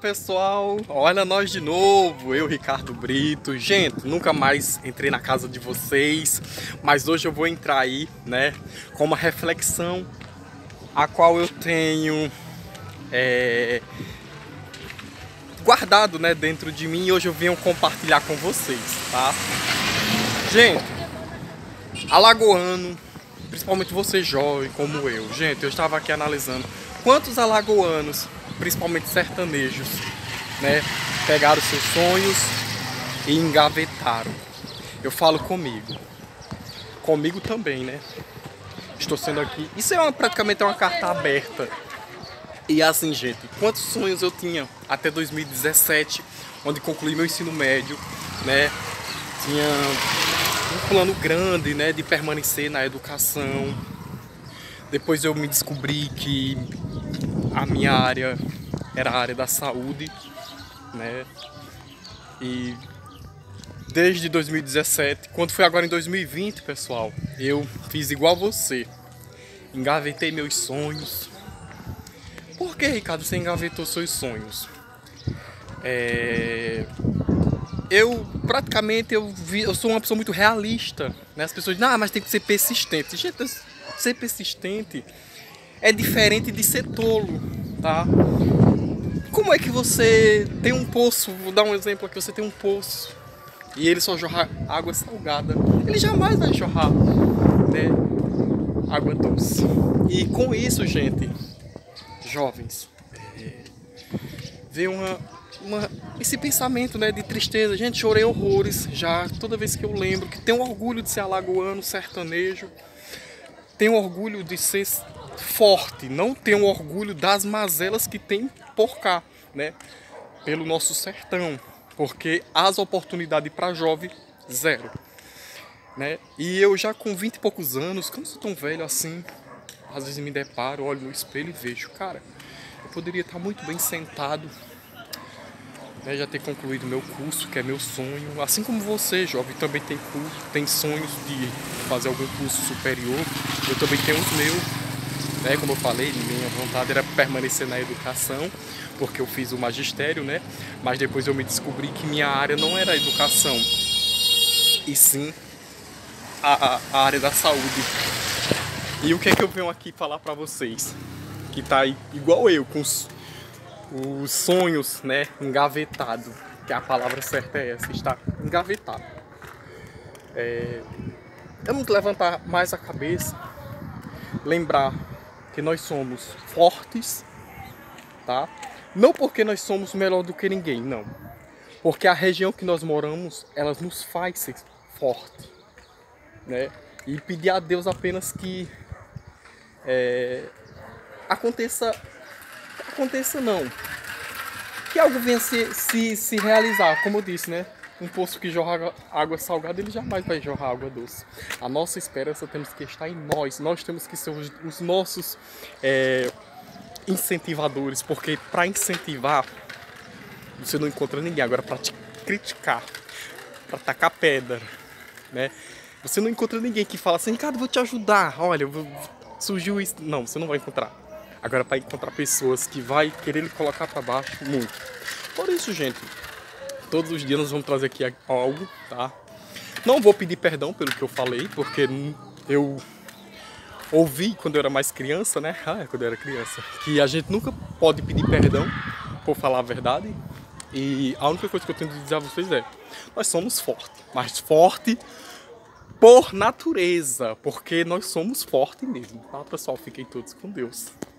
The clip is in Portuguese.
pessoal, olha nós de novo, eu, Ricardo Brito. Gente, nunca mais entrei na casa de vocês, mas hoje eu vou entrar aí, né, com uma reflexão a qual eu tenho guardado, né, dentro de mim, e hoje eu venho compartilhar com vocês, tá? Gente, alagoano, principalmente você jovem como eu, gente, eu estava aqui analisando quantos alagoanos, principalmente sertanejos, né, pegaram seus sonhos e engavetaram. Eu falo comigo também, né? Estou sendo aqui. Isso é praticamente uma carta aberta. E assim, gente, quantos sonhos eu tinha até 2017, onde concluí meu ensino médio, né? Tinha um plano grande, né, de permanecer na educação. Depois eu me descobri que a minha área era a área da saúde, né? E desde 2017, quando foi agora em 2020, pessoal, eu fiz igual você. Engavetei meus sonhos. Por que, Ricardo, você engavetou seus sonhos? Eu sou uma pessoa muito realista, né? As pessoas dizem, mas tem que ser persistente. Gente, ser persistente é diferente de ser tolo, tá? Como é que você tem um poço, vou dar um exemplo aqui, você tem um poço e ele só jorra água salgada, ele jamais vai jorrar, né, água doce. E com isso, gente, jovens, veio esse pensamento, né, de tristeza. Gente, chorei horrores já toda vez que eu lembro, que tenho orgulho de ser alagoano, sertanejo, tenho orgulho de ser forte, não tenho orgulho das mazelas que tem por cá, né, pelo nosso sertão, porque as oportunidades para jovem, zero, né? E eu já com 20 e poucos anos, que eu não sou tão velho assim, às vezes me deparo, olho no espelho e vejo, cara, eu poderia estar muito bem sentado, né, já ter concluído meu curso, que é meu sonho, assim como você, jovem, também tem sonhos de fazer algum curso superior. Eu também tenho os meus, né, como eu falei, minha vontade era permanecer na educação, porque eu fiz o magistério, né, mas depois eu me descobri que minha área não era a educação, e sim a área da saúde. E o que é que eu venho aqui falar pra vocês, que tá aí igual eu, com os sonhos, né, engavetado, que a palavra certa é essa, está engavetado. Vamos levantar mais a cabeça, lembrar que nós somos fortes, tá? Não porque nós somos melhor do que ninguém, não. Porque a região que nós moramos, ela nos faz ser forte, né? E pedir a Deus apenas que aconteça não, que algo venha se realizar, como eu disse, né? Um poço que jorra água salgada, ele jamais vai jorrar água doce. A nossa esperança temos que estar em nós temos que ser os nossos incentivadores, porque para incentivar você não encontra ninguém. Agora, para te criticar, para tacar pedra, né, você não encontra ninguém que fala assim, cara, vou te ajudar, olha, surgiu isso. Não, você não vai encontrar. Agora, para encontrar pessoas que vai querer lhe colocar para baixo, muito. Por isso, gente, todos os dias nós vamos trazer aqui algo, tá? Não vou pedir perdão pelo que eu falei, porque eu ouvi quando eu era mais criança, né? Quando eu era criança, que a gente nunca pode pedir perdão por falar a verdade. E a única coisa que eu tenho de dizer a vocês é, nós somos fortes, mas forte por natureza, porque nós somos fortes mesmo, tá, pessoal? Fiquem todos com Deus.